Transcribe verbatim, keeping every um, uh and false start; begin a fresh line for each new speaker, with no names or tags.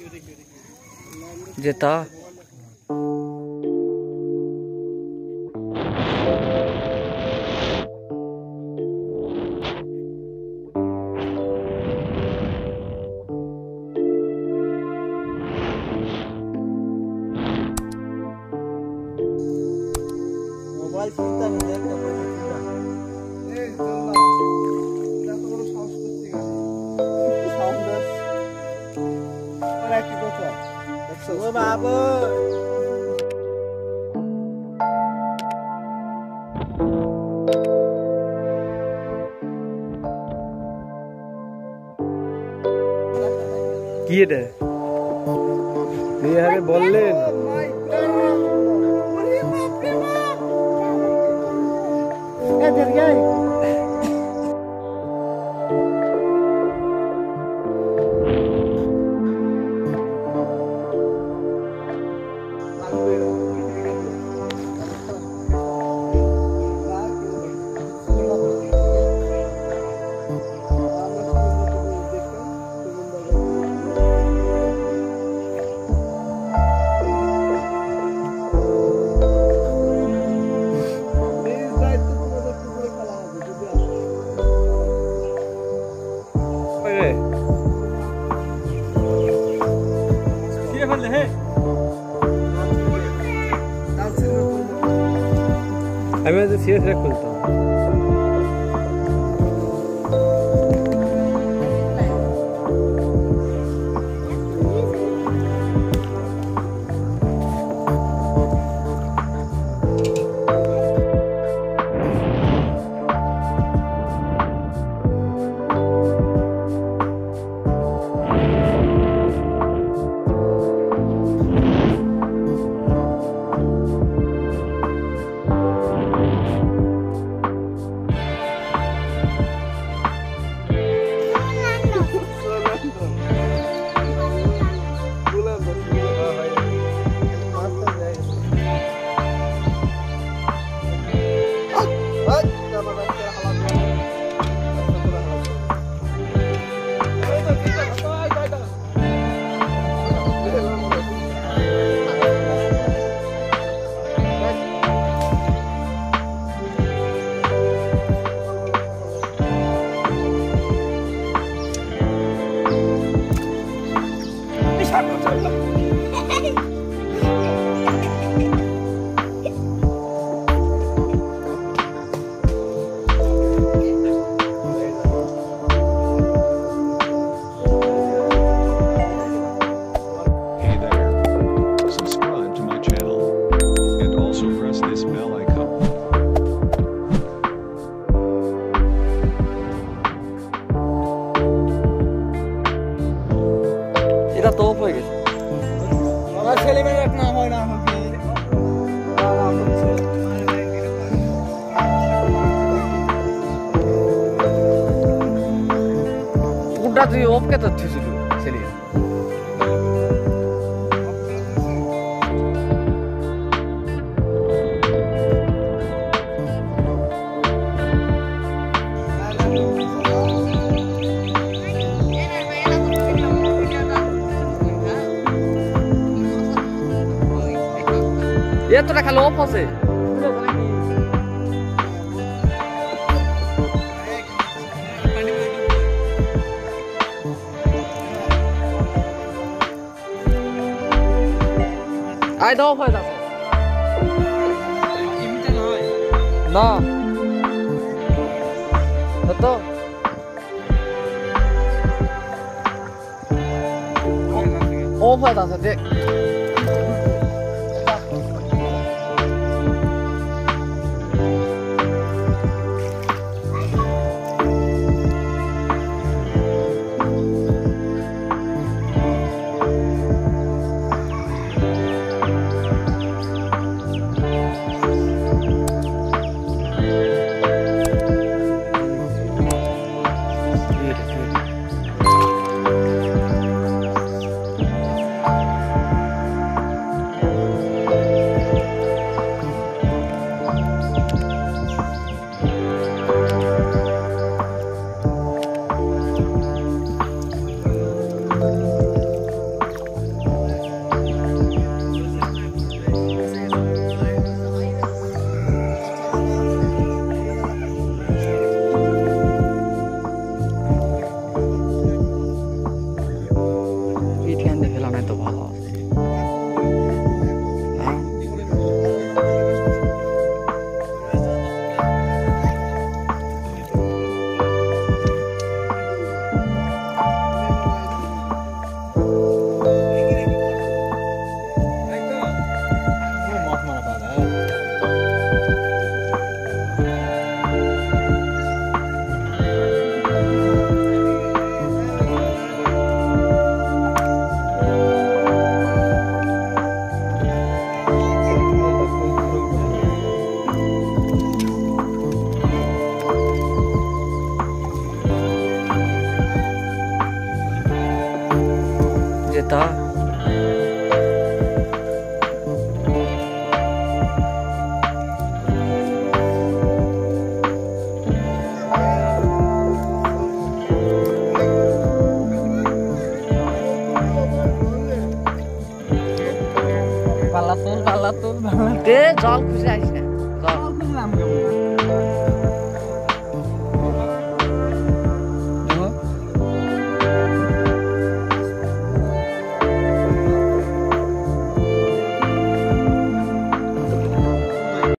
जेता
मोबाइल चिंता नहीं देख का ए चल ना এটা তো বড় সাহস করতে গেছে সাউন্ড আর কি কথা দেখছো ও বাবা
কি এটা এই আরে বললেন
डर गया
मैं तो सीरियस रख खुलता हूँ এটা তো হয়ে গেছে
আমার ছেলে মেয়ে না হয় না হবে
পুরোটা তুই ওপকে তো ছিল ছেলে এতটা খালি অফ আছে আই দাও হয়ে যাচ্ছে না তো অফ হয়ে যাচ্ছে দেখ
পাল্লা তোল পাল্লা তোল
দে জল খুঁজে আসিস না জল
বুঝলাম কেমন